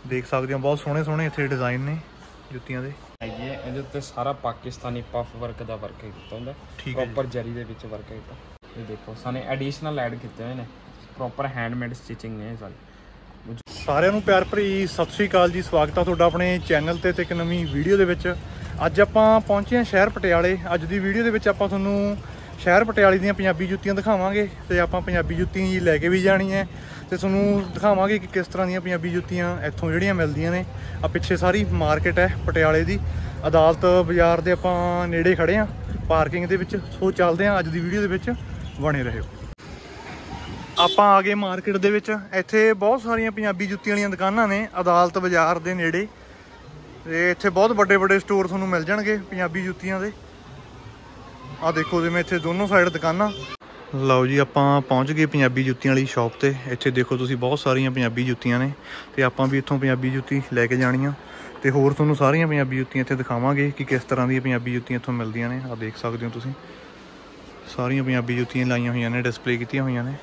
देख सकते हो बहुत सोहने सोहने इत्थे डिजाइन ने जुत्तियां दे। ਇਹਦੇ ਉੱਤੇ ਸਾਰਾ ਪਾਕਿਸਤਾਨੀ ਪਫ ਵਰਕ ਦਾ ਵਰਕ ਕੀਤਾ ਹੁੰਦਾ, ਪ੍ਰੋਪਰ ਜਰੀ ਦੇ ਵਿੱਚ ਵਰਕ ਕੀਤਾ। ਇਹ ਦੇਖੋ ਸਾਨੇ ਐਡੀਸ਼ਨਲ ਐਡ ਕੀਤੇ ਹੋਏ ਨੇ, ਪ੍ਰੋਪਰ ਹੈਂਡਮੇਡ ਸਟਿਚਿੰਗ ਨੇ ਸਾਰੀ। ਸਾਰਿਆਂ ਨੂੰ ਪਿਆਰ ਭਰੀ ਸਤਿ ਸ਼੍ਰੀ ਅਕਾਲ ਜੀ, ਸਵਾਗਤ ਆ ਤੁਹਾਡਾ ਆਪਣੇ ਚੈਨਲ ਤੇ ਇੱਕ ਨਵੀਂ ਵੀਡੀਓ ਦੇ ਵਿੱਚ। ਅੱਜ ਆਪਾਂ ਪਹੁੰਚੇ ਹਾਂ ਸ਼ਹਿਰ ਪਟਿਆਲੇ। ਅੱਜ ਦੀ ਵੀਡੀਓ ਦੇ ਵਿੱਚ ਆਪਾਂ ਤੁਹਾਨੂੰ ਸ਼ਹਿਰ ਪਟਿਆਲੇ ਦੀਆਂ ਪੰਜਾਬੀ ਜੁੱਤੀਆਂ ਦਿਖਾਵਾਂਗੇ ਤੇ ਆਪਾਂ ਪੰਜਾਬੀ ਜੁੱਤੀ ਲੈ ਕੇ ਵੀ ਜਾਣੀ ਹੈ ਤੇ ਤੁਹਾਨੂੰ ਦਿਖਾਵਾਂਗੇ ਕਿ ਕਿਸ ਤਰ੍ਹਾਂ ਦੀਆਂ ਪੰਜਾਬੀ ਜੁੱਤੀਆਂ ਇੱਥੋਂ ਜਿਹੜੀਆਂ ਮਿਲਦੀਆਂ ਨੇ। ਆ ਪਿੱਛੇ ਸਾਰੀ ਮਾਰਕੀਟ ਹੈ ਪਟਿਆਲੇ ਦੀ, ਅਦਾਲਤ ਬਾਜ਼ਾਰ ਦੇ ਆਪਾਂ ਨੇੜੇ ਖੜੇ ਹਾਂ ਪਾਰਕਿੰਗ ਦੇ ਵਿੱਚ। ਸੋ ਚੱਲਦੇ ਹਾਂ, ਅੱਜ ਦੀ ਵੀਡੀਓ ਦੇ ਵਿੱਚ ਬਣੇ ਰਹਿਓ। ਆਪਾਂ ਆ ਗਏ ਮਾਰਕੀਟ ਦੇ ਵਿੱਚ। ਇੱਥੇ ਬਹੁਤ ਸਾਰੀਆਂ ਪੰਜਾਬੀ ਜੁੱਤੀਆਂ ਵਾਲੀਆਂ ਦੁਕਾਨਾਂ ਨੇ ਅਦਾਲਤ ਬਾਜ਼ਾਰ ਦੇ ਨੇੜੇ, ਤੇ ਇੱਥੇ ਬਹੁਤ ਵੱਡੇ ਵੱਡੇ ਸਟੋਰ ਤੁਹਾਨੂੰ ਮਿਲ ਜਾਣਗੇ ਪੰਜਾਬੀ ਜੁੱਤੀਆਂ ਦੇ। ਆ ਦੇਖੋ ਜਿਵੇਂ ਇੱਥੇ ਦੋਨੋਂ ਸਾਈਡ ਦੁਕਾਨਾਂ। ਲਓ ਜੀ ਆਪਾਂ ਪਹੁੰਚ ਗਏ ਪੰਜਾਬੀ ਜੁੱਤੀਆਂ ਵਾਲੀ ਸ਼ਾਪ ਤੇ। ਇੱਥੇ ਦੇਖੋ ਤੁਸੀਂ ਬਹੁਤ ਸਾਰੀਆਂ ਪੰਜਾਬੀ ਜੁੱਤੀਆਂ ਨੇ ਤੇ ਆਪਾਂ ਵੀ ਇੱਥੋਂ ਪੰਜਾਬੀ ਜੁੱਤੀ ਲੈ ਕੇ ਜਾਣੀਆਂ ਤੇ ਹੋਰ ਤੁਹਾਨੂੰ ਸਾਰੀਆਂ ਪੰਜਾਬੀ ਜੁੱਤੀਆਂ ਇੱਥੇ ਦਿਖਾਵਾਂਗੇ ਕਿ ਕਿਸ ਤਰ੍ਹਾਂ ਦੀਆਂ ਪੰਜਾਬੀ ਜੁੱਤੀਆਂ ਇੱਥੋਂ ਮਿਲਦੀਆਂ ਨੇ। ਆ ਦੇਖ ਸਕਦੇ ਹੋ ਤੁਸੀਂ ਸਾਰੀਆਂ ਪੰਜਾਬੀ ਜੁੱਤੀਆਂ ਲਾਈਆਂ ਹੋਈਆਂ ਨੇ, ਡਿਸਪਲੇ ਕੀਤੀਆਂ ਹੋਈਆਂ ਨੇ।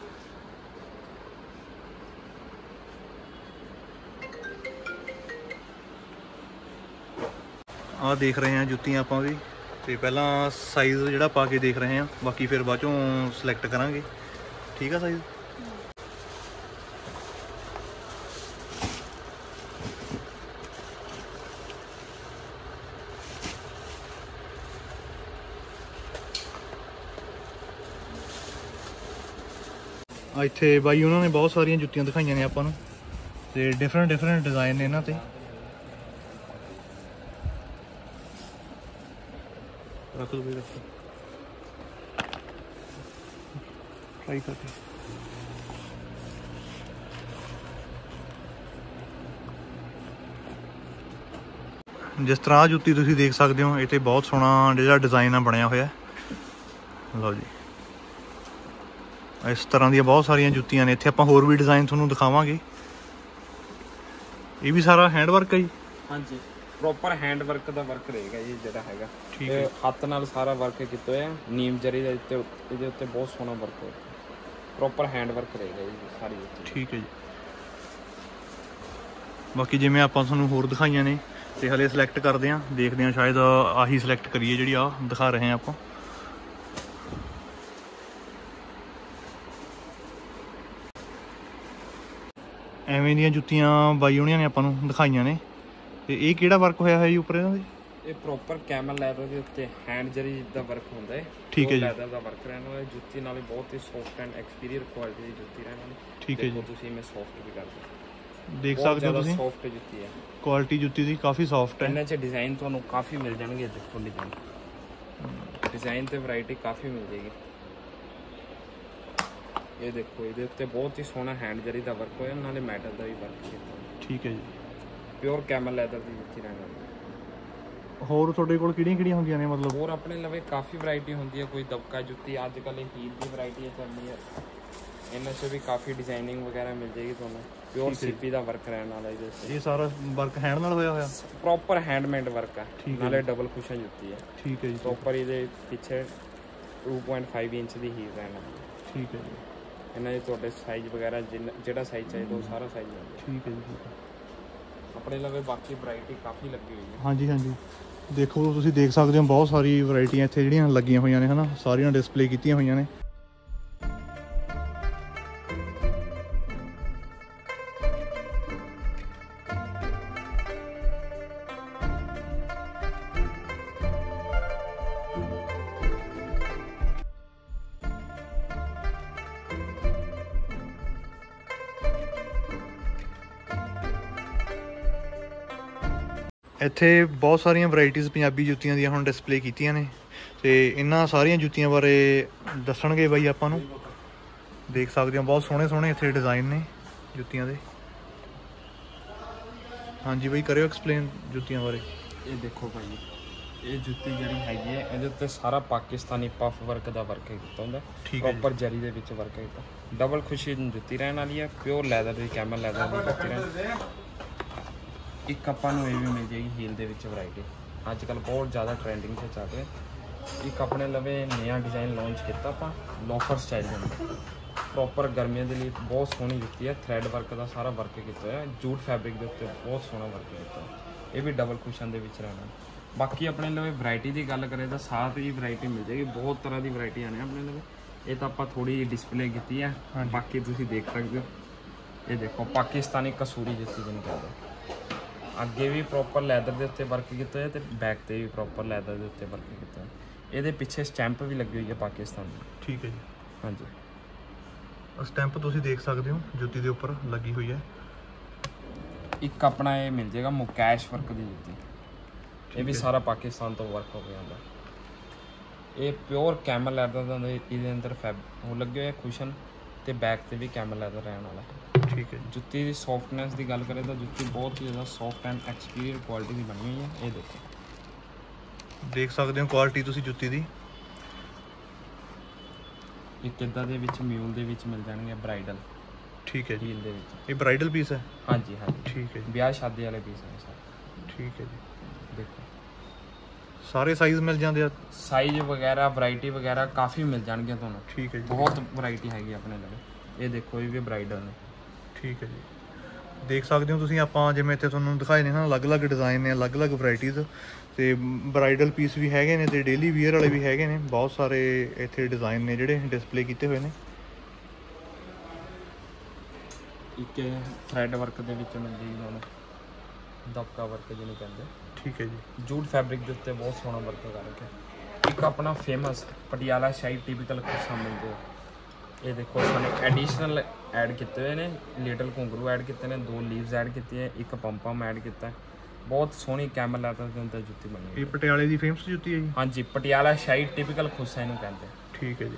ਆ ਦੇਖ ਰਹੇ ਹਾਂ ਜੁੱਤੀਆਂ ਆਪਾਂ ਵੀ, ਤੇ ਪਹਿਲਾਂ ਸਾਈਜ਼ ਜਿਹੜਾ ਪਾ ਕੇ ਦੇਖ ਰਹੇ ਹਾਂ, ਬਾਕੀ ਫਿਰ ਬਾਅਦ ਚੋਂ ਸਿਲੈਕਟ ਕਰਾਂਗੇ। ਠੀਕ ਆ ਸਾਈਜ਼। ਇੱਥੇ ਬਾਈ ਉਹਨਾਂ ਨੇ ਬਹੁਤ ਸਾਰੀਆਂ ਜੁੱਤੀਆਂ ਦਿਖਾਈਆਂ ਨੇ ਆਪਾਂ ਨੂੰ ਤੇ ਡਿਫਰੈਂਟ ਡਿਜ਼ਾਈਨ ਨੇ ਇਹਨਾਂ ਤੇ। रख दो भाई, रखो ट्राई करके। जिस तरह जुत्ती तुसीं देख सकते हो, इत्थे बहुत सोहना जिहड़ा डिज़ाइन बनया होया। लो जी इस तरह दी बहुत सारिया जुत्तियां ने। इत्थे आपां होर भी डिज़ाइन तुहानूं दिखावांगे। ये भी सारा हैंड वर्क है जी? हाँ जी, ਪ੍ਰੋਪਰ ਹੈਂਡ ਵਰਕ ਦਾ ਵਰਕ ਰਹੇਗਾ ਜੀ ਜਿਹੜਾ ਹੈਗਾ। ਇਹ ਹੱਥ ਨਾਲ ਸਾਰਾ ਵਰਕ ਕੀਤਾ ਹੋਇਆ, ਨੀਮ ਜਰੀ ਦੇ ਉੱਤੇ ਇਹਦੇ ਉੱਤੇ ਬਹੁਤ ਸੋਹਣਾ ਵਰਕ ਹੋਇਆ, ਪ੍ਰੋਪਰ ਹੈਂਡ ਵਰਕ ਰਹੇਗਾ ਜੀ ਸਾਰੀ। ਠੀਕ ਹੈ ਜੀ। ਬਾਕੀ ਜਿਵੇਂ ਆਪਾਂ ਤੁਹਾਨੂੰ ਹੋਰ ਦਿਖਾਈਆਂ ਨੇ ਤੇ ਹਲੇ ਸਿਲੈਕਟ ਕਰਦੇ ਹਾਂ, ਦੇਖਦੇ ਹਾਂ ਸ਼ਾਇਦ ਆਹੀ ਸਿਲੈਕਟ ਕਰੀਏ ਜਿਹੜੀ ਆ ਦਿਖਾ ਰਹੇ ਹਾਂ ਆਪਾਂ। ਐਵੇਂ ਦੀਆਂ ਜੁੱਤੀਆਂ ਬਾਈ ਹੋਣੀਆਂ ਨੇ ਆਪਾਂ ਨੂੰ ਦਿਖਾਈਆਂ ਨੇ। ਤੇ ਇਹ ਕਿਹੜਾ ਵਰਕ ਹੋਇਆ ਹੈ ਜੀ ਉੱਪਰ ਇਹਨਾਂ ਦੇ? ਇਹ ਪ੍ਰੋਪਰ ਕੈਮਲ ਲੈਦਰ ਦੇ ਉੱਤੇ ਹੈਂਡ ਜਰੀ ਦਾ ਵਰਕ ਹੁੰਦਾ ਹੈ। ਠੀਕ ਹੈ ਜੀ। ਲੈਦਰ ਦਾ ਵਰਕ ਰਹਿਣ ਵਾਲਾ ਜੁੱਤੀ ਨਾਲ ਬਹੁਤ ਹੀ ਸੌਫਟ ਐਂਡ ਐਕਸਪੀਰੀਅਰ ਕੁਆਲਿਟੀ ਦੀ ਜੁੱਤੀ ਰਹਿਣ ਵਾਲੀ। ਠੀਕ ਹੈ ਜੀ। ਤੁਸੀਂ ਮੈਂ ਸੌਫਟ ਵੀ ਕਰਦੇ ਦੇਖ ਸਕਦੇ ਹੋ ਤੁਸੀਂ, ਸੌਫਟ ਜੁੱਤੀ ਹੈ, ਕੁਆਲਿਟੀ ਜੁੱਤੀ ਦੀ ਕਾਫੀ ਸੌਫਟ ਹੈ। ਇਹਨਾਂ 'ਚ ਡਿਜ਼ਾਈਨ ਤੁਹਾਨੂੰ ਕਾਫੀ ਮਿਲ ਜਾਣਗੇ। ਦੇਖੋ ਡਿਜ਼ਾਈਨ ਤੇ ਵੈਰਾਈਟੀ ਕਾਫੀ ਮਿਲ ਜਾਏਗੀ। ਇਹ ਦੇਖੋ ਇਹਦੇ ਉੱਤੇ ਬਹੁਤ ਹੀ ਸੋਹਣਾ ਹੈਂਡ ਜਰੀ ਦਾ ਵਰਕ ਹੋਇਆ, ਨਾਲੇ ਮੈਟਲ ਦਾ ਵੀ ਵਰਕ ਕੀਤਾ। ਠੀਕ ਹੈ ਜੀ। ਪਿਓਰ ਕੈਮਲ ਲੈਦਰ ਦੀ ਜੁੱਤੀ ਰਹਿਣ ਵਾਲੀ। ਹੋਰ ਤੁਹਾਡੇ ਕੋਲ ਕਿਹੜੀਆਂ ਹੁੰਦੀਆਂ ਨੇ? ਮਤਲਬ ਹੋਰ ਆਪਣੇ ਲਵੇ ਕਾਫੀ ਵੈਰਾਈਟੀ ਹੁੰਦੀ ਹੈ। ਕੋਈ ਦਬਕਾ ਜੁੱਤੀ, ਅੱਜ ਕੱਲ੍ਹ ਇਹ ਹੀਲ ਦੀ ਵੈਰਾਈਟੀ ਚੱਲਦੀ ਹੈ, ਇਹਨਾਂ 'ਚ ਵੀ ਕਾਫੀ ਡਿਜ਼ਾਈਨਿੰਗ ਵਗੈਰਾ ਮਿਲ ਜਾਏਗੀ ਤੁਹਾਨੂੰ। ਪਿਓਰ ਸੀਪੀ ਦਾ ਵਰਕ ਰਹਿਣ ਵਾਲਾ ਇਹਦੇ ਉੱਤੇ। ਇਹ ਸਾਰਾ ਵਰਕ ਹੈਂਡ ਨਾਲ ਹੋਇਆ ਪ੍ਰੋਪਰ ਹੈਂਡਮੇਡ ਵਰਕ ਹੈ, ਨਾਲੇ ਡਬਲ ਕੁਸ਼ਨ ਜੁੱਤੀ ਹੈ। ਠੀਕ ਹੈ ਜੀ। ਪ੍ਰੋਪਰ ਇਹਦੇ ਪਿੱਛੇ 2.5 ਇੰਚ ਦੀ ਹੀਲ ਰਹਿਣ ਵਾਲੀ। ਠੀਕ ਹੈ ਜੀ। ਇਹਨਾਂ ਦੇ ਤੁਹਾਡੇ ਸਾਈਜ਼ ਵਗੈਰਾ ਜਿਹੜਾ ਸਾਈਜ਼ ਚਾਹੀਦਾ ਉਹ ਸਾਰਾ ਸਾਈਜ਼ ਮਿਲਦਾ। ਠੀਕ ਹੈ ਜੀ। ਆਪਣੇ ਲਵੇ ਬਾਕੀ ਵੈਰਾਈਟੀ ਕਾਫੀ ਲੱਗੀ ਹੋਈ ਹੈ। ਹਾਂਜੀ ਹਾਂਜੀ, ਦੇਖੋ ਤੁਸੀਂ ਦੇਖ ਸਕਦੇ ਹੋ ਬਹੁਤ ਸਾਰੀ ਵੈਰਾਈਟੀਆਂ ਇੱਥੇ ਜਿਹੜੀਆਂ ਲੱਗੀਆਂ ਹੋਈਆਂ ਨੇ, ਹਨਾ, ਸਾਰੀਆਂ ਡਿਸਪਲੇ ਕੀਤੀਆਂ ਹੋਈਆਂ ਨੇ। ਇੱਥੇ ਬਹੁਤ ਸਾਰੀਆਂ ਵੈਰਾਈਟੀਜ਼ ਪੰਜਾਬੀ ਜੁੱਤੀਆਂ ਦੀਆਂ ਹੁਣ ਡਿਸਪਲੇ ਕੀਤੀਆਂ ਨੇ ਤੇ ਇਹਨਾਂ ਸਾਰੀਆਂ ਜੁੱਤੀਆਂ ਬਾਰੇ ਦੱਸਣਗੇ ਬਾਈ ਆਪਾਂ ਨੂੰ। ਦੇਖ ਸਕਦੇ ਹੋ ਬਹੁਤ ਸੋਹਣੇ ਸੋਹਣੇ ਇੱਥੇ ਡਿਜ਼ਾਈਨ ਨੇ ਜੁੱਤੀਆਂ ਦੇ। ਹਾਂਜੀ ਬਾਈ, ਕਰਿਓ ਐਕਸਪਲੇਨ ਜੁੱਤੀਆਂ ਬਾਰੇ। ਇਹ ਦੇਖੋ ਭਾਈ, ਇਹ ਜੁੱਤੀ ਜਿਹੜੀ ਹੈਗੀ ਹੈ ਇਹਦੇ ਉੱਤੇ ਸਾਰਾ ਪਾਕਿਸਤਾਨੀ ਪਫ ਵਰਕ ਦਾ ਵਰਕ ਕੀਤਾ ਹੁੰਦਾ, ਪ੍ਰੋਪਰ ਜਰੀ ਦੇ ਵਿੱਚ ਵਰਕ ਕੀਤਾ। ਡਬਲ ਖੁਸ਼ੀ ਜੁੱਤੀ ਰਹਿਣ ਵਾਲੀ ਹੈ, ਪਿਓਰ ਲੈਦਰ ਦੀ, ਕੈਮਲ ਲੈਦਰ ਦੀ ਜੁੱਤੀ ਰਹਿਣ। ਇੱਕ ਆਪਾਂ ਨੂੰ ਇਹ ਵੀ ਮਿਲ ਜਾਏਗੀ ਹੀਲ ਦੇ ਵਿੱਚ ਵੈਰਾਈਟੀ, ਅੱਜ ਕੱਲ੍ਹ ਬਹੁਤ ਜ਼ਿਆਦਾ ਟਰੈਂਡਿੰਗ 'ਤੇ ਚੱਲ ਰਿਹਾ। ਇੱਕ ਆਪਣੇ ਲਵੇ ਨਵਾਂ ਡਿਜ਼ਾਈਨ ਲਾਂਚ ਕੀਤਾ ਆਪਾਂ, ਲੋਫਰ ਸਟਾਈਲ ਦੇ ਪ੍ਰੋਪਰ ਗਰਮੀਆਂ ਦੇ ਲਈ ਬਹੁਤ ਸੋਹਣੀ ਜੁੱਤੀ ਹੈ। ਥਰੈਡ ਵਰਕ ਦਾ ਸਾਰਾ ਵਰਕ ਕੀਤਾ ਹੋਇਆ, ਜੂਟ ਫੈਬਰਿਕ ਦੇ ਉੱਤੇ ਬਹੁਤ ਸੋਹਣਾ ਵਰਕ ਕੀਤਾ ਹੋਇਆ। ਇਹ ਵੀ ਡਬਲ ਕੁਸ਼ਨ ਦੇ ਵਿੱਚ ਰਹਿਣਾ। ਬਾਕੀ ਆਪਣੇ ਲਵੇ ਵੈਰਾਈਟੀ ਦੀ ਗੱਲ ਕਰੇ ਤਾਂ ਸਾਥ ਹੀ ਵੈਰਾਈਟੀ ਮਿਲ ਜਾਏਗੀ, ਬਹੁਤ ਤਰ੍ਹਾਂ ਦੀ ਵੈਰਾਈਟੀ ਆਣੀ ਆਪਣੇ ਲਵੇ। ਇਹ ਤਾਂ ਆਪਾਂ ਥੋੜੀ ਡਿਸਪਲੇ ਕੀਤੀ ਹੈ, ਬਾਕੀ ਤੁਸੀਂ ਦੇਖ ਸਕਦੇ ਹੋ। ਇਹ ਦੇਖੋ ਪਾਕਿਸਤਾਨੀ ਕਸੂਰੀ ਜੁੱਤੀ ਜਿਹਨੂੰ ਕਹਿੰਦੇ, ਅੱਗੇ ਵੀ ਪ੍ਰੋਪਰ ਲੈਦਰ ਦੇ ਉੱਤੇ ਵਰਕ ਕੀਤਾ ਹੋਇਆ ਤੇ ਬੈਕ ਤੇ ਵੀ ਪ੍ਰੋਪਰ ਲੈਦਰ ਦੇ ਉੱਤੇ ਵਰਕ ਕੀਤਾ ਹੋਇਆ। ਇਹਦੇ ਪਿੱਛੇ ਸਟੈਂਪ ਵੀ ਲੱਗੀ ਹੋਈ ਹੈ ਪਾਕਿਸਤਾਨ ਦੀ। ਠੀਕ ਹੈ ਜੀ। ਹਾਂਜੀ, ਸਟੈਂਪ ਤੁਸੀਂ ਦੇਖ ਸਕਦੇ ਹੋ ਜੁੱਤੀ ਦੇ ਉੱਪਰ ਲੱਗੀ ਹੋਈ ਹੈ। ਇੱਕ ਆਪਣਾ ਇਹ ਮਿਲ ਜਾਏਗਾ ਮੁਕੈਸ਼ ਵਰਕ ਦੀ ਜੁੱਤੀ, ਇਹ ਵੀ ਸਾਰਾ ਪਾਕਿਸਤਾਨ ਤੋਂ ਵਰਕ ਹੋ ਕੇ ਆਉਂਦਾ। ਇਹ ਪਿਓਰ ਕੈਮਲ ਲੈਦਰ ਦਾ ਇਹਦੇ ਅੰਦਰ ਉਹ ਲੱਗੇ ਹੋਏ ਕੁਸ਼ਨ ਤੇ ਬੈਕ ਤੇ ਵੀ ਕੈਮਲ ਲੈਦਰ ਰਹਿਣ ਵਾਲਾ। ਠੀਕ ਹੈ। ਜੁੱਤੀ ਦੀ ਸੌਫਟਨੈਸ ਦੀ ਗੱਲ ਕਰੇ ਤਾਂ ਜੁੱਤੀ ਬਹੁਤ ਹੀ ਜ਼ਿਆਦਾ ਸੌਫਟ ਐਂਡ ਐਕਸਪੀਰੀਅੰਸ ਕੁਆਲਿਟੀ ਦੀ ਬਣੀ ਹੋਈ ਹੈ। ਇਹ ਦੇਖੋ, ਦੇਖ ਸਕਦੇ ਹੋ ਕੁਆਲਿਟੀ ਤੁਸੀਂ ਜੁੱਤੀ ਦੀ। ਇੱਕ ਇੱਦਾਂ ਦੇ ਵਿੱਚ ਮਿਊਲ ਦੇ ਵਿੱਚ ਮਿਲ ਜਾਣਗੇ ਬ੍ਰਾਈਡਲ। ਠੀਕ ਹੈ ਜੀ। ਹੀਲ ਦੇ ਵਿੱਚ ਇਹ ਬ੍ਰਾਈਡਲ ਪੀਸ ਹੈ? ਹਾਂਜੀ ਹਾਂਜੀ, ਠੀਕ ਹੈ ਜੀ। ਵਿਆਹ ਸ਼ਾਦੀ ਵਾਲੇ ਪੀਸ ਨੇ ਸਾਰੇ। ਠੀਕ ਹੈ ਜੀ। ਦੇਖੋ ਸਾਰੇ ਸਾਈਜ਼ ਮਿਲ ਜਾਂਦੇ ਆ? ਸਾਈਜ਼ ਵਗੈਰਾ ਵੈਰਾਈਟੀ ਵਗੈਰਾ ਕਾਫੀ ਮਿਲ ਜਾਣਗੇ ਤੁਹਾਨੂੰ। ਠੀਕ ਹੈ ਜੀ। ਬਹੁਤ ਵੈਰਾਈਟੀ ਹੈਗੀ ਆਪਣੇ ਲਵੇ। ਇਹ ਦੇਖੋ, ਇਹ ਵੀ ਬ੍ਰਾਈਡਲ ਨੇ। ਠੀਕ ਹੈ ਜੀ। ਦੇਖ ਸਕਦੇ ਹੋ ਤੁਸੀਂ, ਆਪਾਂ ਜਿਵੇਂ ਇੱਥੇ ਤੁਹਾਨੂੰ ਦਿਖਾਏ ਨੇ ਨਾ, ਅਲੱਗ-ਅਲੱਗ ਡਿਜ਼ਾਈਨ ਨੇ, ਅਲੱਗ-ਅਲੱਗ ਵੈਰਾਈਟੀਜ਼ ਤੇ ਬ੍ਰਾਈਡਲ ਪੀਸ ਵੀ ਹੈਗੇ ਨੇ ਤੇ ਡੇਲੀ ਵੀਅਰ ਵਾਲੇ ਵੀ ਹੈਗੇ ਨੇ। ਬਹੁਤ ਸਾਰੇ ਇੱਥੇ ਡਿਜ਼ਾਈਨ ਨੇ ਜਿਹੜੇ ਡਿਸਪਲੇ ਕੀਤੇ ਹੋਏ ਨੇ। ਇੱਕ ਥਰੈਡ ਵਰਕ ਦੇ ਵਿੱਚ ਮਿਲ ਜਾਏਗੀ ਤੁਹਾਨੂੰ ਦਬਕਾ ਵਰਕ ਜਿਹਨੂੰ ਕਹਿੰਦੇ। ਠੀਕ ਹੈ ਜੀ। ਜੂਟ ਫੈਬਰਿਕ ਦੇ ਉੱਤੇ ਬਹੁਤ ਸੋਹਣਾ ਵਰਕ ਕਰ ਰੱਖਿਆ। ਇੱਕ ਆਪਣਾ ਫੇਮਸ ਪਟਿਆਲਾ ਸ਼ਾਹੀ ਟਿਪੀਕਲ ਕੁਰਸਾ ਮਿਲਦੇ ਹੋ। ਇਹ ਦੇਖੋ, ਸਾਨੂੰ ਐਡੀਸ਼ਨਲ ਐਡ ਕੀਤੇ ਹੋਏ ਨੇ, ਲਿਟਲ ਘੁੰਗਰੂ ਐਡ ਕੀਤੇ ਨੇ, 2 ਲੀਵਸ ਐਡ ਕੀਤੇ ਹੈ, ਇੱਕ ਪੰਪਮ ਐਡ ਕੀਤਾ। ਬਹੁਤ ਸੋਹਣੀ ਕੈਮਲ ਲੈਦਰ ਦੇ ਉੱਤੇ ਜੁੱਤੀ ਬਣੀ। ਇਹ ਪਟਿਆਲੇ ਦੀ ਫੇਮਸ ਜੁੱਤੀ ਹੈ ਜੀ? ਹਾਂਜੀ, ਪਟਿਆਲਾ ਸ਼ਾਹੀ ਟਿਪੀਕਲ ਖੁੱਸਾ ਇਹਨੂੰ ਕਹਿੰਦੇ। ਠੀਕ ਹੈ ਜੀ।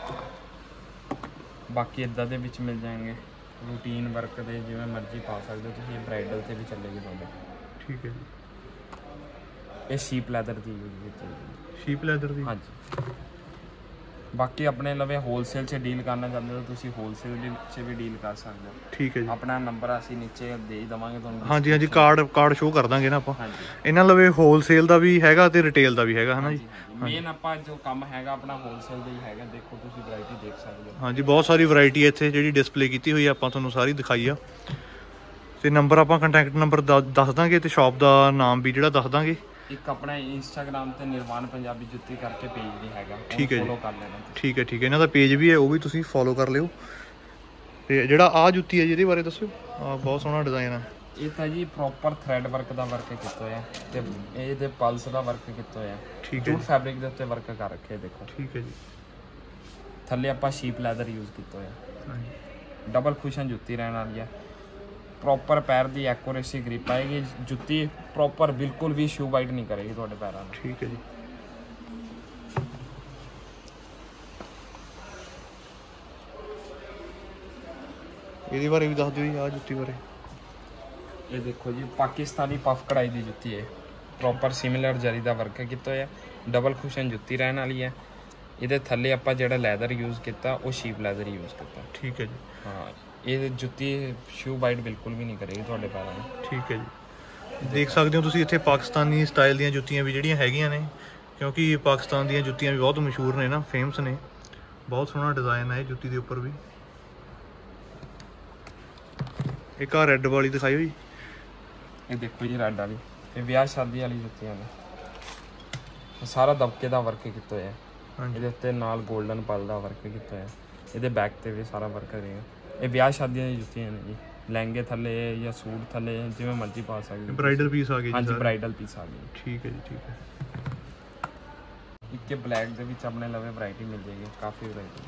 ਬਾਕੀ ਇੱਦਾਂ ਦੇ ਵਿੱਚ ਮਿਲ ਜਾਣਗੇ ਰੂਟੀਨ ਵਰਕ ਦੇ, ਜਿਵੇਂ ਮਰਜ਼ੀ ਪਾ ਸਕਦੇ ਹੋ ਤੁਸੀਂ। ਇਹ ਬ੍ਰਾਈਡਲ ਤੇ ਵੀ ਚੱਲੇਗੀ ਤੁਹਾਡੇ। ਠੀਕ ਹੈ ਜੀ। ਇਹ ਸ਼ੀਪ ਲੈਦਰ ਦੀ ਯੂਜ਼ ਕੀਤੀ ਹੈ। ਸ਼ੀਪ ਲੈਦਰ ਦੀ? ਹਾਂਜੀ। ਬਾਕੀ ਆਪਣੇ ਲਵੇ ਹੋਲਸੇਲ 'ਚ ਡੀਲ ਕਰਨਾ ਚਾਹੁੰਦੇ ਹੋ ਤੁਸੀਂ, ਹੋਲਸੇਲ 'ਚ ਵੀ ਡੀਲ ਕਰ ਸਕਦੇ ਹੋ। ਠੀਕ ਹੈ ਜੀ। ਆਪਣਾ ਨੰਬਰ ਅਸੀਂ ਨੀਚੇ ਦੇ ਦੇਵਾਂਗੇ ਤੁਹਾਨੂੰ। ਹਾਂਜੀ ਹਾਂਜੀ, ਕਾਰਡ ਸ਼ੋਅ ਕਰ ਦਾਂਗੇ ਨਾ ਆਪਾਂ। ਹਾਂਜੀ, ਇਹਨਾਂ ਲਵੇ ਹੋਲਸੇਲ ਦਾ ਵੀ ਹੈਗਾ ਤੇ ਰਿਟੇਲ ਦਾ ਵੀ ਹੈਗਾ, ਹੈ ਨਾ ਜੀ? ਮੇਨ ਆਪਾਂ ਜੋ ਕੰਮ ਹੈਗਾ ਆਪਣਾ ਹੋਲਸੇਲ ਦਾ ਹੀ ਹੈਗਾ। ਦੇਖੋ, ਤੁਸੀਂ ਵੈਰਾਈਟੀ ਦੇਖ ਸਕਦੇ ਹੋ। ਹਾਂਜੀ, ਬਹੁਤ ਸਾਰੀ ਵੈਰਾਈਟੀ ਇੱਥੇ ਜਿਹੜੀ ਡਿਸਪਲੇ ਕੀਤੀ ਹੋਈ ਆ, ਆਪਾਂ ਤੁਹਾਨੂੰ ਸਾਰੀ ਦਿਖਾਈ ਆ। ਤੇ ਨੰਬਰ ਆਪਾਂ ਕੰਟੈਕਟ ਨੰਬਰ ਦੱਸ ਦਾਂਗੇ ਤੇ ਸ਼ਾਪ ਦਾ ਨਾਮ ਵੀ ਜਿਹੜਾ ਦੱਸ ਦਾਂਗੇ। ਇੱਕ ਆਪਣਾ ਇੰਸਟਾਗ੍ਰਾਮ ਤੇ ਨਿਰਵਾਣ ਪੰਜਾਬੀ ਜੁੱਤੀ ਕਰਕੇ ਪੇਜ ਵੀ ਹੈਗਾ, ਠੀਕ ਹੈ ਜੀ। ਫੋਲੋ ਕਰ ਲੈਣਾ। ਠੀਕ ਹੈ ਠੀਕ ਹੈ, ਇਹਨਾਂ ਦਾ ਪੇਜ ਵੀ ਹੈ, ਉਹ ਵੀ ਤੁਸੀਂ ਫੋਲੋ ਕਰ ਲਿਓ। ਤੇ ਜਿਹੜਾ ਆ ਜੁੱਤੀ ਹੈ ਜਿਹਦੇ ਬਾਰੇ ਦੱਸਿਓ। ਆ ਬਹੁਤ ਸੋਹਣਾ ਡਿਜ਼ਾਈਨ ਆ। ਇਹ ਤਾਂ ਜੀ ਪ੍ਰੋਪਰ ਥਰੈਡ ਵਰਕ ਦਾ ਵਰਕ ਕੀਤਾ ਹੋਇਆ ਤੇ ਇਹਦੇ ਪਲਸ ਦਾ ਵਰਕ ਕੀਤਾ ਹੋਇਆ। ਠੀਕ ਹੈ। ਜੂਟ ਫੈਬਰਿਕ ਦੇ ਉੱਤੇ ਵਰਕ ਕਰ ਰੱਖਿਆ ਦੇਖੋ। ਠੀਕ ਹੈ ਜੀ। ਥੱਲੇ ਆਪਾਂ ਸ਼ੀਪ ਲੈਦਰ ਯੂਜ਼ ਕੀਤਾ ਹੋਇਆ। ਡਬਲ ਕੁਸ਼ਨ ਜੁੱਤੀ ਰਹਿਣ ਵਾਲੀ ਹੈ। ਪ੍ਰੋਪਰ ਪੈਰ ਦੀ ਐਕੂਰੇਸੀ ਗ੍ਰਿਪ ਆਏਗੀ। ਜੁੱਤੀ ਪ੍ਰੋਪਰ ਬਿਲਕੁਲ ਵੀ ਸ਼ੂ ਬਾਈਟ ਨਹੀਂ ਕਰੇਗੀ ਤੁਹਾਡੇ ਪੈਰਾਂ ਨੂੰ। ਠੀਕ ਹੈ ਜੀ। ਇਹਦੇ ਬਾਰੇ ਵੀ ਦੱਸ ਦਿਓ ਜੀ, ਆ ਜੁੱਤੀ ਬਾਰੇ। ਇਹ ਦੇਖੋ ਜੀ, ਪਾਕਿਸਤਾਨੀ ਪਫ ਕਢਾਈ ਦੀ ਜੁੱਤੀ ਹੈ। ਪ੍ਰੋਪਰ ਸਿਮਿਲਰ ਜਰੀ ਦਾ ਵਰਕ ਕੀਤਾ ਹੋਇਆ। ਡਬਲ ਕੁਸ਼ਨ ਜੁੱਤੀ ਰਹਿਣ ਵਾਲੀ ਹੈ। ਇਹਦੇ ਥੱਲੇ ਆਪਾਂ ਜਿਹੜਾ ਲੈਦਰ ਯੂਜ਼ ਕੀਤਾ ਉਹ ਸ਼ੀਪ ਲੈਦਰ ਯੂਜ਼ ਕੀਤਾ। ਠੀਕ ਹੈ ਜੀ। ਹਾਂ, ਇਹ ਜੁੱਤੀ ਸ਼ੂ ਬਾਈਟ ਬਿਲਕੁਲ ਵੀ ਨਹੀਂ ਕਰੇਗੀ ਤੁਹਾਡੇ ਪੈਰਾਂ ਨੂੰ। ਠੀਕ ਹੈ ਜੀ। ਦੇਖ ਸਕਦੇ ਹੋ ਤੁਸੀਂ ਇੱਥੇ ਪਾਕਿਸਤਾਨੀ ਸਟਾਈਲ ਦੀਆਂ ਜੁੱਤੀਆਂ ਵੀ ਜਿਹੜੀਆਂ ਹੈਗੀਆਂ ਨੇ, ਕਿਉਂਕਿ ਪਾਕਿਸਤਾਨ ਦੀਆਂ ਜੁੱਤੀਆਂ ਵੀ ਬਹੁਤ ਮਸ਼ਹੂਰ ਨੇ ਨਾ, ਫੇਮਸ ਨੇ। ਬਹੁਤ ਸੋਹਣਾ ਡਿਜ਼ਾਈਨ ਹੈ ਇਹ ਜੁੱਤੀ ਦੇ ਉੱਪਰ ਵੀ। ਇੱਕ ਆ ਰੈੱਡ ਵਾਲੀ ਦਿਖਾਇਓ ਜੀ। ਇਹ ਦੇਖੋ ਜੀ, ਰੈੱਡ ਵਾਲੀ। ਇਹ ਵਿਆਹ ਸ਼ਾਦੀ ਵਾਲੀ ਜੁੱਤੀਆਂ ਨੇ। ਸਾਰਾ ਦਬਕੇ ਦਾ ਵਰਕ ਕੀਤਾ ਹੋਇਆ। ਇਹਦੇ ਉੱਤੇ ਨਾਲ 골ਡਨ ਪਲ ਦਾ ਵਰਕ ਕੀਤਾ ਹੋਇਆ। ਇਹਦੇ ਬੈਕ ਤੇ ਵੀ ਸਾਰਾ ਵਰਕ ਰਹੇਗਾ। ਇਹ ਵਿਆਹ ਸ਼ਾਦੀਆਂ ਦੀਆਂ ਜੁੱਤੀਆਂ ਨੇ ਜੀ। ਲਹਿੰਗੇ ਥੱਲੇ ਜਾਂ ਸੂਟ ਥੱਲੇ ਜਿਵੇਂ ਮਰਜ਼ੀ ਪਾ ਸਕਦੇ। ਬ੍ਰਾਈਡਲ ਪੀਸ ਆ ਗਏ ਜੀ? ਹਾਂਜੀ, ਬ੍ਰਾਈਡਲ ਪੀਸ ਆ ਗਏ। ਠੀਕ ਹੈ ਜੀ। ਠੀਕ ਹੈ। ਇੱਕ ਬਲੈਕ ਦੇ ਵਿੱਚ ਆਪਣੇ ਲਵੇ ਵੈਰਾਈਟੀ ਮਿਲ ਜਾਏਗੀ, ਕਾਫੀ ਵੈਰਾਈਟੀ।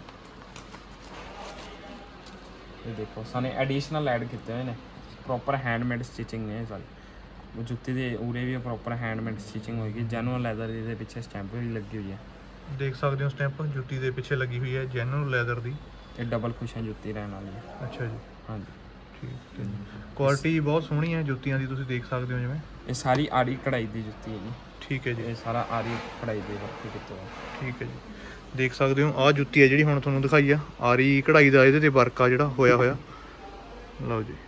ਇਹ ਦੇਖੋ, ਸਾਨੂੰ ਐਡੀਸ਼ਨਲ ਐਡ ਕੀਤੇ ਹੋਏ ਨੇ। ਪ੍ਰੋਪਰ ਹੈਂਡਮੇਡ ਸਟਿਚਿੰਗ ਨੇ ਸਾਰੀ। ਉਹ ਜੁੱਤੀ ਦੇ ਉਰੇ ਵੀ ਪ੍ਰੋਪਰ ਹੈਂਡਮੇਡ ਸਟਿਚਿੰਗ ਹੋਏਗੀ। ਜੈਨੂਅਲ ਲੈਦਰ ਦੇ ਪਿੱਛੇ ਸਟੈਂਪ ਵੀ ਲੱਗੀ ਹੋਈ ਹੈ। ਦੇਖ ਸਕਦੇ ਹੋ ਸਟੈਂਪ ਜੁੱਤੀ ਦੇ ਪਿੱਛੇ ਲੱਗੀ ਹੋਈ ਹੈ, ਜੈਨੂਅਲ ਲੈਦਰ ਦੀ। ਇਹ ਡਬਲ ਕੁਸ਼ਨ ਜੁੱਤੀ ਰਹਿਣ ਵਾਲੀ ਹੈ। ਅੱਛਾ ਜੀ। ਹਾਂਜੀ, ਠੀਕ ਹੈ। ਕੁਆਲਿਟੀ ਬਹੁਤ ਸੋਹਣੀ ਹੈ ਜੁੱਤੀਆਂ ਦੀ, ਤੁਸੀਂ ਦੇਖ ਸਕਦੇ ਹੋ ਜਿਵੇਂ। ਇਹ ਸਾਰੀ ਆਰੀ ਕਢਾਈ ਦੀ ਜੁੱਤੀ ਹੈ ਜੀ। ਠੀਕ ਹੈ ਜੀ। ਇਹ ਸਾਰਾ ਆਰੀ ਕਢਾਈ ਦੇ ਵਰਕ ਕੀਤਾ ਹੋਇਆ। ਠੀਕ ਹੈ ਜੀ। ਦੇਖ ਸਕਦੇ ਹੋ ਆਹ ਜੁੱਤੀ ਹੈ ਜਿਹੜੀ ਹੁਣ ਤੁਹਾਨੂੰ ਦਿਖਾਈ ਆ, ਆਰੀ ਕਢਾਈ ਦਾ ਇਹਦੇ ਤੇ ਵਰਕ ਆ ਜਿਹੜਾ ਹੋਇਆ। ਲਓ ਜੀ।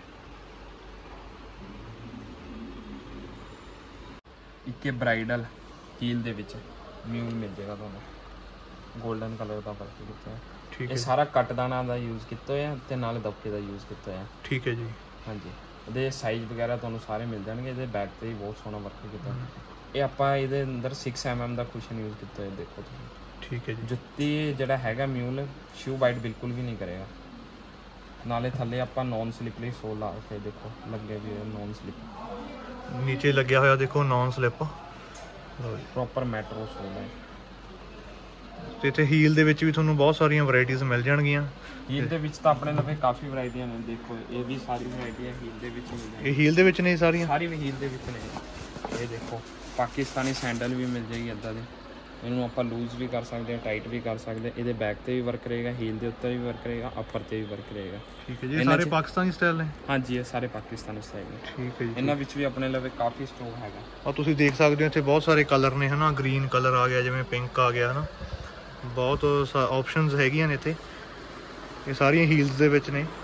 ਇੱਕ ਬ੍ਰਾਈਡਲ ਹੀਲ ਦੇ ਵਿੱਚ ਮਿਊਲ ਮਿਲ ਜਾਏਗਾ ਤੁਹਾਨੂੰ। ਗੋਲਡਨ ਕਲਰ ਦਾ ਵਰਕ ਕੀਤਾ ਹੋਇਆ। ਠੀਕ ਇਹ ਸਾਰਾ ਕੱਟ ਦਾਣਾ ਦਾ ਯੂਜ਼ ਕੀਤਾ ਹੋਇਆ ਤੇ ਨਾਲ ਦਬਕੇ ਦਾ ਯੂਜ਼ ਕੀਤਾ ਹੋਇਆ। ਠੀਕ ਹੈ ਜੀ। ਹਾਂਜੀ, ਇਹਦੇ ਸਾਈਜ਼ ਵਗੈਰਾ ਤੁਹਾਨੂੰ ਸਾਰੇ ਮਿਲ ਜਾਣਗੇ। ਇਹਦੇ ਬੈਕ ਤੇ ਵੀ ਬਹੁਤ ਸੋਹਣਾ ਵਰਕ ਕੀਤਾ। ਇਹ ਆਪਾਂ ਇਹਦੇ ਅੰਦਰ 6 mm ਦਾ ਕੁਸ਼ਨ ਯੂਜ਼ ਕੀਤਾ ਹੋਇਆ, ਦੇਖੋ ਤੁਸੀਂ। ਠੀਕ ਹੈ ਜੀ। ਜੁੱਤੀ ਜਿਹੜਾ ਹੈਗਾ ਮਿਊਲ ਸ਼ੂ ਬਾਈਟ ਬਿਲਕੁਲ ਵੀ ਨਹੀਂ ਕਰੇਗਾ। ਨਾਲੇ ਥੱਲੇ ਆਪਾਂ ਨੌਨ ਸਲਿਪਰੀ ਸੋਲ ਲਾ ਕੇ ਦੇਖੋ ਲੱਗੇ ਵੀ ਨੌਨ ਸਲਿਪ, ਨੀਚੇ ਲੱਗਿਆ ਹੋਇਆ ਦੇਖੋ non slip, proper metro sole ਹੈ। ਤੇ ਇੱਥੇ ਹੀਲ ਦੇ ਵਿੱਚ ਵੀ ਤੁਹਾਨੂੰ ਬਹੁਤ ਸਾਰੀਆਂ ਵੈਰਾਈਟੀਆਂ ਮਿਲ ਜਾਣਗੀਆਂ। ਹੀਲ ਦੇ ਵਿੱਚ ਤਾਂ ਆਪਣੇ ਲਵੇ ਕਾਫੀ ਵੈਰਾਈਟੀਆਂ ਨੇ, ਦੇਖੋ ਇਹ ਵੀ ਸਾਰੀ ਵੈਰਾਈਟੀਆਂ ਹੀਲ ਦੇ ਵਿੱਚ ਮਿਲ ਜਾਣਗੀਆਂ। ਇਹ ਹੀਲ ਦੇ ਵਿੱਚ ਨੇ ਸਾਰੀਆਂ? ਸਾਰੀ ਹੀਲ ਦੇ ਵਿੱਚ ਨੇ। ਇਹ ਦੇਖੋ ਪਾਕਿਸਤਾਨੀ ਸੈਂਡਲ ਵੀ ਮਿਲ ਜਾਏਗੀ ਇੱਦਾਂ ਦੀ। ਇਹਨੂੰ ਆਪਾਂ ਲੂਜ਼ ਵੀ ਕਰ ਸਕਦੇ ਹਾਂ, ਟਾਈਟ ਵੀ ਕਰ ਸਕਦੇ। ਇਹਦੇ ਬੈਕ ਤੇ ਵੀ ਵਰਕ ਰਹੇਗਾ, ਹੀਲ ਦੇ ਉੱਤੇ ਵੀ ਵਰਕ ਰਹੇਗਾ, ਅੱਪਰ ਤੇ ਵੀ ਵਰਕ ਰਹੇਗਾ। ਠੀਕ ਹੈ ਜੀ। ਇਹ ਸਾਰੇ ਪਾਕਿਸਤਾਨੀ ਸਟਾਈਲ ਨੇ? ਹਾਂਜੀ, ਇਹ ਸਾਰੇ ਪਾਕਿਸਤਾਨੀ ਸਟਾਈਲ ਨੇ। ਠੀਕ ਹੈ ਜੀ। ਇਹਨਾਂ ਵਿੱਚ ਵੀ ਆਪਣੇ ਲਵੇ ਕਾਫੀ ਸਟਾਕ ਹੈਗਾ। ਆ ਤੁਸੀਂ ਦੇਖ ਸਕਦੇ ਹੋ ਇੱਥੇ ਬਹੁਤ ਸਾਰੇ ਕਲਰ ਨੇ ਹਨਾ, ਗ੍ਰੀਨ ਕਲਰ ਆ ਗਿਆ, ਜਿਵੇਂ ਪਿੰਕ ਆ ਗਿਆ ਹਨਾ, ਬਹੁਤ ਆਪਸ਼ਨਸ ਹੈਗੀਆਂ ਨੇ ਇੱਥੇ। ਇਹ ਸਾਰੀਆਂ ਹੀਲਸ ਦੇ ਵਿੱਚ ਨੇ।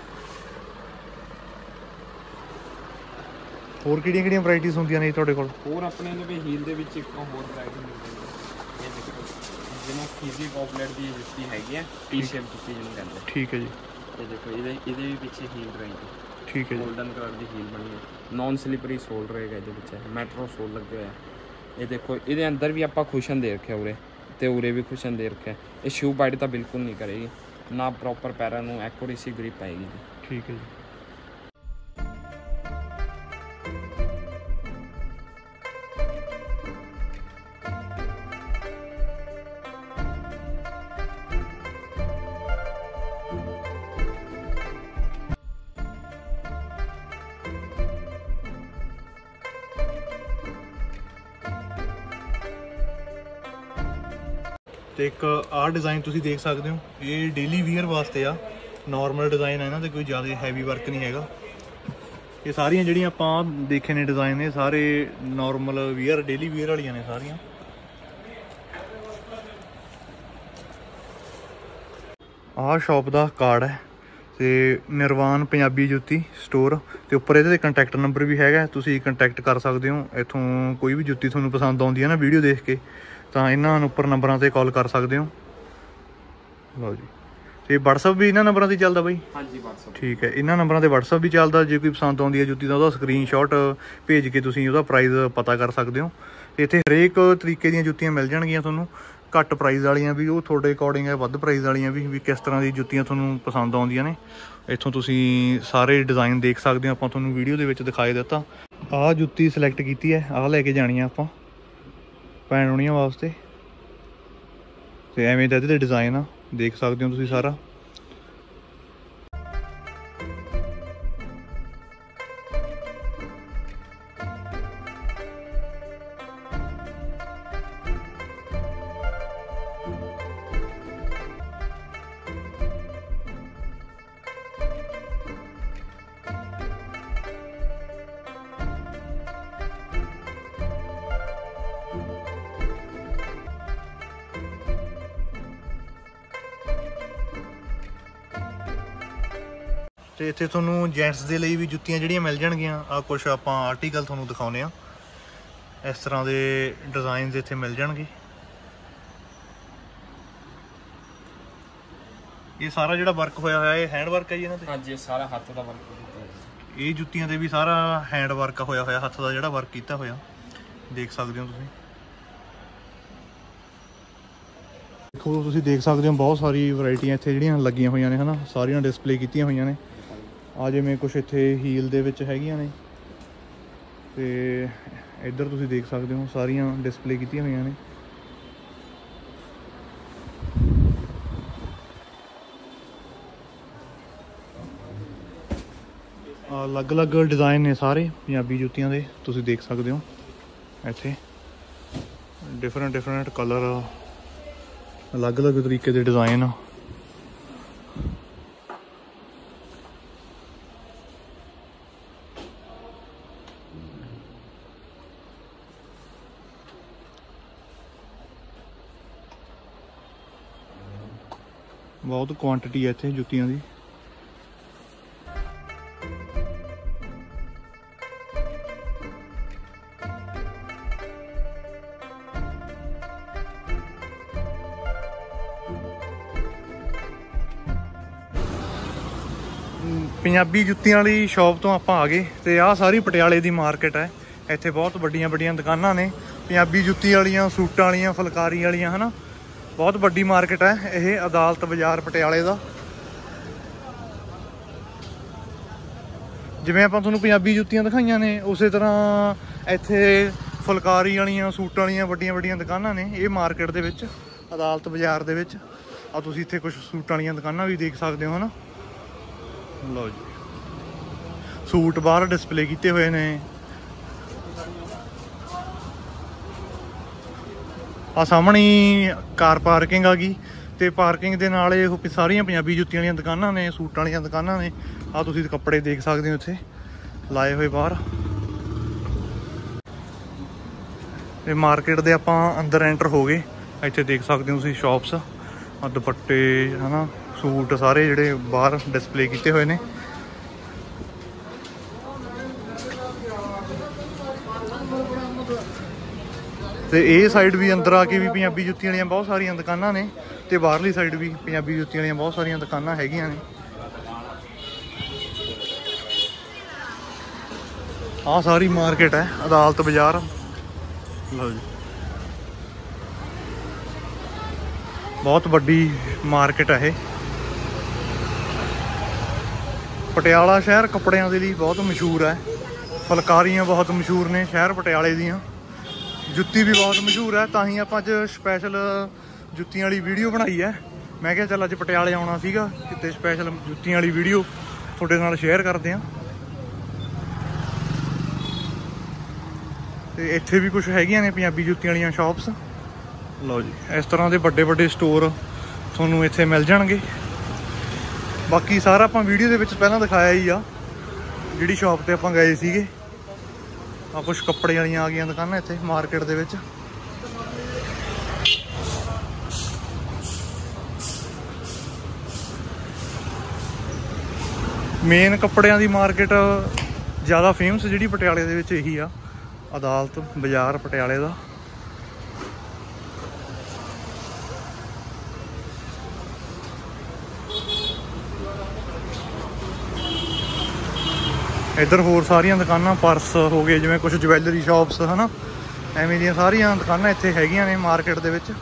ਹੋਰ ਕਿਹੜੀਆਂ ਵੈਰਾਈਟੀਆਂ ਹੁੰਦੀਆਂ ਨੇ ਤੁਹਾਡੇ ਕੋਲ? ਹੋਰ ਆਪਣੇ ਲਵੇ ਹੀਲ ਦੇ ਵਿੱਚ ਇੱਕ ਹੋਰ ਵੈਰਾਈਟੀ ਮਿਲ ਜਾਂਦੀ ਹੈ। ਇਹ ਦੇਖੋ ਜਿਹਨੂੰ ਫੀਜ਼ੀ ਪੌਪਲੇਟ ਦੀ ਜੁੱਤੀ ਹੈਗੀ ਹੈ, ਟੀ ਸ਼ੇਪ ਜੁੱਤੀ ਜਿਹਨੂੰ ਕਹਿੰਦੇ। ਠੀਕ ਹੈ ਜੀ। ਇਹ ਦੇਖੋ ਇਹਦੇ ਵੀ ਪਿੱਛੇ ਹੀਲ ਰਹੇਗੀ। ਠੀਕ ਹੈ ਜੀ। ਗੋਲਡਨ ਕਲਰ ਦੀ ਹੀਲ ਬਣੀ ਹੈ, ਨੌਨ ਸਲਿਪਰੀ ਸੋਲ ਰਹੇਗਾ ਇਹਦੇ ਵਿੱਚ, ਮੈਟਰੋ ਸੋਲ ਲੱਗੇ ਹੋਇਆ। ਇਹ ਦੇਖੋ ਇਹਦੇ ਅੰਦਰ ਵੀ ਆਪਾਂ ਕੁਸ਼ਨ ਦੇ ਰੱਖਿਆ ਉਰੇ, ਤੇ ਉਰੇ ਵੀ ਕੁਸ਼ਨ ਦੇ ਰੱਖਿਆ। ਇਹ ਸ਼ੂ ਬਾਈਟ ਤਾਂ ਬਿਲਕੁਲ ਨਹੀਂ ਕਰੇਗੀ, ਨਾ ਪ੍ਰੋਪਰ ਪੈਰਾਂ ਨੂੰ ਐਕੂਰੇਸੀ ਗ੍ਰਿਪ ਆਏਗੀ ਜੀ। ਠੀਕ ਹੈ ਜੀ। ਤੇ ਇੱਕ ਆਹ ਡਿਜ਼ਾਈਨ ਤੁਸੀਂ ਦੇਖ ਸਕਦੇ ਹੋ, ਇਹ ਡੇਲੀ ਵੀਅਰ ਵਾਸਤੇ ਆ। ਨਾਰਮਲ ਡਿਜ਼ਾਈਨ ਹੈ ਇਹਨਾਂ ਤੇ, ਕੋਈ ਜ਼ਿਆਦਾ ਹੈਵੀ ਵਰਕ ਨਹੀਂ ਹੈਗਾ। ਇਹ ਸਾਰੀਆਂ ਜਿਹੜੀਆਂ ਆਪਾਂ ਦੇਖੇ ਨੇ ਡਿਜ਼ਾਈਨ ਨੇ, ਸਾਰੇ ਨਾਰਮਲ ਵੀਅਰ ਡੇਲੀ ਵੀਅਰ ਵਾਲੀਆਂ ਨੇ ਸਾਰੀਆਂ। ਆਹ ਸ਼ਾਪ ਦਾ ਕਾਰਡ ਹੈ ਤੇ ਨਿਰਵਾਨ ਪੰਜਾਬੀ ਜੁੱਤੀ ਸਟੋਰ, ਤੇ ਉੱਪਰ ਇਹਦੇ ਤੇ ਕੰਟੈਕਟ ਨੰਬਰ ਵੀ ਹੈਗਾ, ਤੁਸੀਂ ਕੰਟੈਕਟ ਕਰ ਸਕਦੇ ਹੋ। ਇੱਥੋਂ ਕੋਈ ਵੀ ਜੁੱਤੀ ਤੁਹਾਨੂੰ ਪਸੰਦ ਆਉਂਦੀ ਹੈ ਨਾ ਵੀਡੀਓ ਦੇਖ ਕੇ, ਤਾਂ ਇਹਨਾਂ ਉੱਪਰ ਨੰਬਰਾਂ ਤੇ ਕਾਲ ਕਰ ਸਕਦੇ ਹੋ। ਲਓ ਜੀ। ਤੇ WhatsApp ਵੀ ਇਹਨਾਂ ਨੰਬਰਾਂ ਤੇ ਚੱਲਦਾ ਬਾਈ? ਹਾਂਜੀ, WhatsApp। ਠੀਕ ਹੈ, ਇਹਨਾਂ ਨੰਬਰਾਂ ਤੇ WhatsApp ਵੀ ਚੱਲਦਾ। ਜੇ ਕੋਈ ਪਸੰਦ ਆਉਂਦੀ ਹੈ ਜੁੱਤੀ ਦਾ, ਉਹਦਾ ਸਕਰੀਨਸ਼ਾਟ ਭੇਜ ਕੇ ਤੁਸੀਂ ਉਹਦਾ ਪ੍ਰਾਈਸ ਪਤਾ ਕਰ ਸਕਦੇ ਹੋ। ਇੱਥੇ ਹਰੇਕ ਤਰੀਕੇ ਦੀਆਂ ਜੁੱਤੀਆਂ ਮਿਲ ਜਾਣਗੀਆਂ ਤੁਹਾਨੂੰ, ਘੱਟ ਪ੍ਰਾਈਸ ਵਾਲੀਆਂ ਵੀ, ਉਹ ਤੁਹਾਡੇ ਅਕੋਰਡਿੰਗ ਹੈ, ਵੱਧ ਪ੍ਰਾਈਸ ਵਾਲੀਆਂ ਵੀ ਕਿਸ ਤਰ੍ਹਾਂ ਦੀ ਜੁੱਤੀਆਂ ਤੁਹਾਨੂੰ ਪਸੰਦ ਆਉਂਦੀਆਂ ਨੇ। ਇੱਥੋਂ ਤੁਸੀਂ ਸਾਰੇ ਡਿਜ਼ਾਈਨ ਦੇਖ ਸਕਦੇ ਹੋ, ਆਪਾਂ ਤੁਹਾਨੂੰ ਵੀਡੀਓ ਦੇ ਵਿੱਚ ਦਿਖਾਈ ਦਿੱਤਾ। ਆਹ ਜੁੱਤੀ ਸਿਲੈਕਟ ਕੀਤੀ ਹੈ, ਆਹ ਲੈ ਕੇ ਜਾਣੀ ਆ ਆਪਾਂ ਭੈਣ ਹੋਣੀਆਂ ਵਾਸਤੇ। ਤੇ ਐਵੇਂ ਦਾ ਇਹਦੇ ਤੇ ਡਿਜ਼ਾਈਨ ਆ, ਦੇਖ ਸਕਦੇ ਹੋ ਤੁਸੀਂ ਸਾਰਾ। ਤੇ ਇੱਥੇ ਤੁਹਾਨੂੰ ਜੈਂਟਸ ਦੇ ਲਈ ਵੀ ਜੁੱਤੀਆਂ ਜਿਹੜੀਆਂ ਮਿਲ ਜਾਣਗੀਆਂ। ਆ ਕੁਛ ਆਪਾਂ ਆਰਟੀਕਲ ਤੁਹਾਨੂੰ ਦਿਖਾਉਂਦੇ ਆ, ਇਸ ਤਰ੍ਹਾਂ ਦੇ ਡਿਜ਼ਾਈਨਸ ਇੱਥੇ ਮਿਲ ਜਾਣਗੇ। ਇਹ ਸਾਰਾ ਜਿਹੜਾ ਵਰਕ ਹੋਇਆ ਹੋਇਆ ਇਹ ਹੈਂਡ ਵਰਕ ਹੈ ਜੀ ਇਹਨਾਂ ਤੇ? ਹਾਂਜੀ, ਇਹ ਸਾਰਾ ਹੱਥ ਦਾ ਵਰਕ ਕੀਤਾ ਹੈ। ਇਹ ਜੁੱਤੀਆਂ ਤੇ ਵੀ ਸਾਰਾ ਹੈਂਡ ਵਰਕ ਹੋਇਆ ਹੋਇਆ, ਹੱਥ ਦਾ ਜਿਹੜਾ ਵਰਕ ਕੀਤਾ ਹੋਇਆ, ਦੇਖ ਸਕਦੇ ਹੋ ਤੁਸੀਂ। ਦੇਖੋ ਤੁਸੀਂ ਦੇਖ ਸਕਦੇ ਹੋ ਬਹੁਤ ਸਾਰੀ ਵੈਰਾਈਟੀਆਂ ਇੱਥੇ ਜਿਹੜੀਆਂ ਲੱਗੀਆਂ ਹੋਈਆਂ ਨੇ ਹਨਾ, ਸਾਰੀਆਂ ਡਿਸਪਲੇ ਕੀਤੀਆਂ ਹੋਈਆਂ ਨੇ। ਆ ਜਿਵੇਂ ਕੁਛ ਇੱਥੇ ਹੀਲ ਦੇ ਵਿੱਚ ਹੈਗੀਆਂ ਨੇ, ਤੇ ਇੱਧਰ ਤੁਸੀਂ ਦੇਖ ਸਕਦੇ ਹੋ ਸਾਰੀਆਂ ਡਿਸਪਲੇ ਕੀਤੀਆਂ ਹੋਈਆਂ ਨੇ। ਅਲੱਗ-ਅਲੱਗ ਡਿਜ਼ਾਈਨ ਨੇ ਸਾਰੇ ਪੰਜਾਬੀ ਜੁੱਤੀਆਂ ਦੇ, ਤੁਸੀਂ ਦੇਖ ਸਕਦੇ ਹੋ ਇੱਥੇ ਡਿਫਰੈਂਟ ਕਲਰ, ਅਲੱਗ-ਅਲੱਗ ਤਰੀਕੇ ਦੇ ਡਿਜ਼ਾਈਨ। ਬਹੁਤ ਕੁਆਂਟੀਟੀ ਹੈ ਇੱਥੇ ਜੁੱਤੀਆਂ ਦੀ। ਪੰਜਾਬੀ ਜੁੱਤੀਆਂ ਵਾਲੀ ਸ਼ਾਪ ਤੋਂ ਆਪਾਂ ਆ ਗਏ ਤੇ ਆਹ ਸਾਰੀ ਪਟਿਆਲੇ ਦੀ ਮਾਰਕੀਟ ਹੈ। ਇੱਥੇ ਬਹੁਤ ਵੱਡੀਆਂ ਵੱਡੀਆਂ ਦੁਕਾਨਾਂ ਨੇ ਪੰਜਾਬੀ ਜੁੱਤੀ ਵਾਲੀਆਂ, ਸੂਟਾਂ ਵਾਲੀਆਂ, ਫੁਲਕਾਰੀ ਵਾਲੀਆਂ, ਹਨਾ। ਬਹੁਤ ਵੱਡੀ ਮਾਰਕੀਟ ਹੈ ਇਹ ਅਦਾਲਤ ਬਾਜ਼ਾਰ ਪਟਿਆਲੇ ਦਾ। ਜਿਵੇਂ ਆਪਾਂ ਤੁਹਾਨੂੰ ਪੰਜਾਬੀ ਜੁੱਤੀਆਂ ਦਿਖਾਈਆਂ ਨੇ ਉਸੇ ਤਰ੍ਹਾਂ ਇੱਥੇ ਫੁਲਕਾਰੀ ਵਾਲੀਆਂ, ਸੂਟਾਂ ਵਾਲੀਆਂ ਵੱਡੀਆਂ ਵੱਡੀਆਂ ਦੁਕਾਨਾਂ ਨੇ ਇਹ ਮਾਰਕੀਟ ਦੇ ਵਿੱਚ, ਅਦਾਲਤ ਬਾਜ਼ਾਰ ਦੇ ਵਿੱਚ। ਆ ਤੁਸੀਂ ਇੱਥੇ ਕੁਝ ਸੂਟਾਂ ਵਾਲੀਆਂ ਦੁਕਾਨਾਂ ਵੀ ਦੇਖ ਸਕਦੇ ਹੋ, ਹਨਾ। ਲਓ ਜੀ, ਸੂਟ ਬਾਹਰ ਡਿਸਪਲੇ ਕੀਤੇ ਹੋਏ ਨੇ। ਆ ਸਾਹਮਣੇ ਕਾਰ ਪਾਰਕਿੰਗ ਆ ਗਈ ਤੇ ਪਾਰਕਿੰਗ ਦੇ ਨਾਲ ਇਹ ਸਾਰੀਆਂ ਪੰਜਾਬੀ ਜੁੱਤੀਆਂ ਵਾਲੀਆਂ ਦੁਕਾਨਾਂ ਨੇ, ਸੂਟਾਂ ਵਾਲੀਆਂ ਦੁਕਾਨਾਂ ਨੇ। ਆ ਤੁਸੀਂ ਕੱਪੜੇ ਦੇਖ ਸਕਦੇ ਹੋ ਇੱਥੇ ਲਾਏ ਹੋਏ ਬਾਹਰ। ਇਹ ਮਾਰਕੀਟ ਦੇ ਆਪਾਂ ਅੰਦਰ ਐਂਟਰ ਹੋ ਗਏ। ਇੱਥੇ ਦੇਖ ਸਕਦੇ ਹੋ ਤੁਸੀਂ ਸ਼ਾਪਸ, ਆ ਦੁਪੱਟੇ, ਹਨਾ, ਸੂਟ ਸਾਰੇ ਜਿਹੜੇ ਬਾਹਰ ਡਿਸਪਲੇ ਕੀਤੇ ਹੋਏ ਨੇ। ਤੇ ਇਹ ਸਾਈਡ ਵੀ ਅੰਦਰ ਆ ਕੇ ਵੀ ਪੰਜਾਬੀ ਜੁੱਤੀਆਂ ਵਾਲੀਆਂ ਬਹੁਤ ਸਾਰੀਆਂ ਦੁਕਾਨਾਂ ਨੇ ਤੇ ਬਾਹਰਲੀ ਸਾਈਡ ਵੀ ਪੰਜਾਬੀ ਜੁੱਤੀਆਂ ਵਾਲੀਆਂ ਬਹੁਤ ਸਾਰੀਆਂ ਦੁਕਾਨਾਂ ਹੈਗੀਆਂ ਨੇ। ਆਹ ਸਾਰੀ ਮਾਰਕੀਟ ਹੈ ਅਦਾਲਤ ਬਾਜ਼ਾਰ। ਲਓ ਜੀ, ਬਹੁਤ ਵੱਡੀ ਮਾਰਕੀਟ ਹੈ ਇਹ। ਪਟਿਆਲਾ ਸ਼ਹਿਰ ਕੱਪੜਿਆਂ ਦੇ ਲਈ ਬਹੁਤ ਮਸ਼ਹੂਰ ਹੈ। ਫੁਲਕਾਰੀਆਂ ਬਹੁਤ ਮਸ਼ਹੂਰ ਨੇ ਸ਼ਹਿਰ ਪਟਿਆਲੇ ਦੀਆਂ। ਜੁੱਤੀ ਵੀ ਬਹੁਤ ਮਸ਼ਹੂਰ ਹੈ, ਤਾਂ ਹੀ ਆਪਾਂ ਅੱਜ ਸਪੈਸ਼ਲ ਜੁੱਤੀਆਂ ਵਾਲੀ ਵੀਡੀਓ ਬਣਾਈ ਹੈ। ਮੈਂ ਕਿਹਾ ਚੱਲ ਅੱਜ ਪਟਿਆਲੇ ਆਉਣਾ ਸੀਗਾ ਕਿਤੇ, ਸਪੈਸ਼ਲ ਜੁੱਤੀਆਂ ਵਾਲੀ ਵੀਡੀਓ ਤੁਹਾਡੇ ਨਾਲ ਸ਼ੇਅਰ ਕਰਦੇ ਹਾਂ। ਤੇ ਇੱਥੇ ਵੀ ਕੁਝ ਹੈਗੀਆਂ ਨੇ ਪੰਜਾਬੀ ਜੁੱਤੀਆਂ ਵਾਲੀਆਂ ਸ਼ਾਪਸ। ਲਓ ਜੀ, ਇਸ ਤਰ੍ਹਾਂ ਦੇ ਵੱਡੇ ਵੱਡੇ ਸਟੋਰ ਤੁਹਾਨੂੰ ਇੱਥੇ ਮਿਲ ਜਾਣਗੇ। ਬਾਕੀ ਸਾਰਾ ਆਪਾਂ ਵੀਡੀਓ ਦੇ ਵਿੱਚ ਪਹਿਲਾਂ ਦਿਖਾਇਆ ਹੀ ਆ, ਜਿਹੜੀ ਸ਼ਾਪ ਤੇ ਆਪਾਂ ਗਏ ਸੀਗੇ। ਆ ਕੁਛ ਕੱਪੜੇ ਵਾਲੀਆਂ ਆ ਗਈਆਂ ਦੁਕਾਨਾਂ ਇੱਥੇ ਮਾਰਕੀਟ ਦੇ ਵਿੱਚ। ਮੇਨ ਕੱਪੜਿਆਂ ਦੀ ਮਾਰਕੀਟ ਜ਼ਿਆਦਾ ਫੇਮਸ ਜਿਹੜੀ ਪਟਿਆਲੇ ਦੇ ਵਿੱਚ ਇਹੀ ਆ, ਅਦਾਲਤ ਬਾਜ਼ਾਰ ਪਟਿਆਲੇ ਦਾ। ਇੱਧਰ ਹੋਰ ਸਾਰੀਆਂ ਦੁਕਾਨਾਂ, ਪਰਸ ਹੋ ਗਏ, ਜਿਵੇਂ ਕੁਝ ਜਵੈਲਰੀ ਸ਼ਾਪਸ, ਹਨਾ, ਐਵੇਂ ਦੀਆਂ ਸਾਰੀਆਂ ਦੁਕਾਨਾਂ ਇੱਥੇ ਹੈਗੀਆਂ ਨੇ ਮਾਰਕੀਟ ਦੇ ਵਿੱਚ।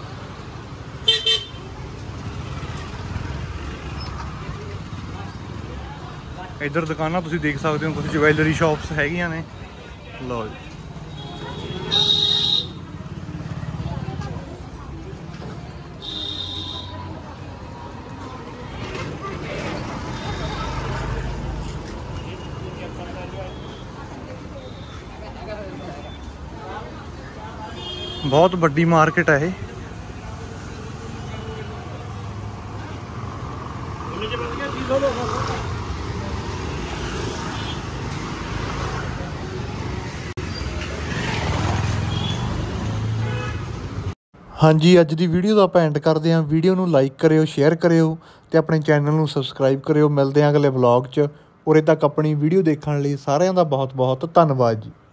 ਇੱਧਰ ਦੁਕਾਨਾਂ ਤੁਸੀਂ ਦੇਖ ਸਕਦੇ ਹੋ, ਕੁਝ ਜਵੈਲਰੀ ਸ਼ਾਪਸ ਹੈਗੀਆਂ ਨੇ। ਲਓ ਜੀ, ਬਹੁਤ ਵੱਡੀ ਮਾਰਕੀਟ ਹੈ ਇਹ। ਹਾਂਜੀ, ਅੱਜ ਦੀ ਵੀਡੀਓ ਦਾ ਆਪਾਂ ਐਂਡ ਕਰਦੇ ਹਾਂ। ਵੀਡੀਓ ਨੂੰ ਲਾਈਕ ਕਰਿਓ, ਸ਼ੇਅਰ ਕਰਿਓ ਤੇ ਆਪਣੇ ਚੈਨਲ ਨੂੰ ਸਬਸਕ੍ਰਾਈਬ ਕਰਿਓ। ਮਿਲਦੇ ਹਾਂ ਅਗਲੇ ਵਲੌਗ 'ਚ। ਉਰੇ ਤੱਕ ਆਪਣੀ ਵੀਡੀਓ ਦੇਖਣ ਲਈ ਸਾਰਿਆਂ ਦਾ ਬਹੁਤ ਬਹੁਤ ਧੰਨਵਾਦ ਜੀ।